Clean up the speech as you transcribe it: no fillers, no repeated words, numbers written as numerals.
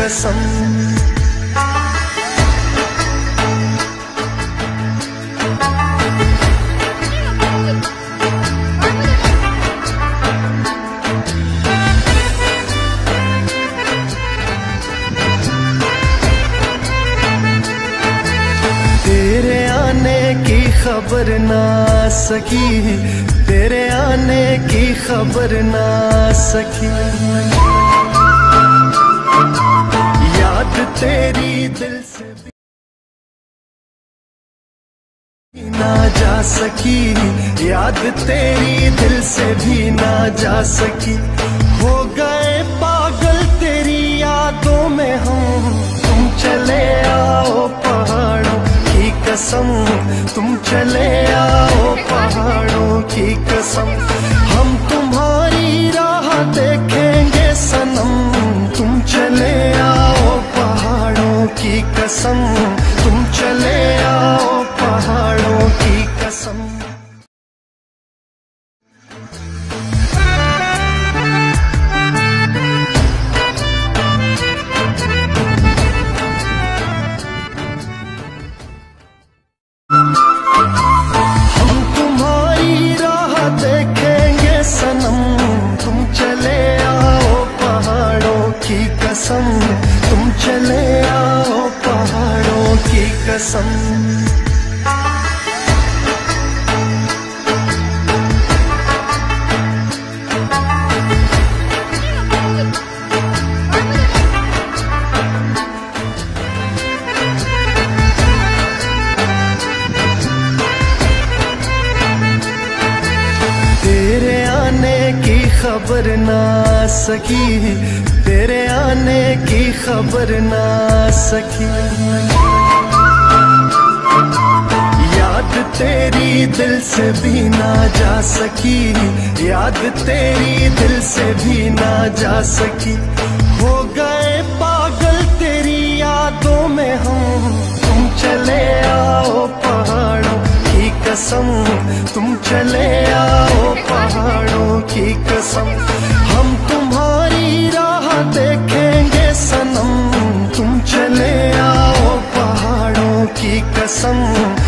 कसम। तेरे आने की खबर ना सकी, तेरे आने की खबर ना सकी, याद तेरी दिल से भी ना जा सकी, याद तेरी दिल से भी ना जा सकी। हो गए पागल तेरी यादों में हम, तुम चले आओ पहाड़ों की कसम, तुम चले आओ पहाड़ों की कसम। हम तुम्हारी राह देखेंगे सनम, तुम चले आओ पहाड़ों की कसम, तुम चले आओ पहाड़ों की कसम। तुम चले आओ पहाड़ों की कसम। तेरे आने की खबर ना सकी, तेरे आने की खबर ना सकी, याद तेरी दिल से भी ना जा सकी, याद तेरी दिल से भी ना जा सकी। हो गए पागल तेरी यादों में हम, तुम चले आओ पहाड़ों की कसम, तुम चले आओ पहाड़ों की कसम। हम तुम्हारी राह देखेंगे सनम, तुम चले आओ पहाड़ों की कसम,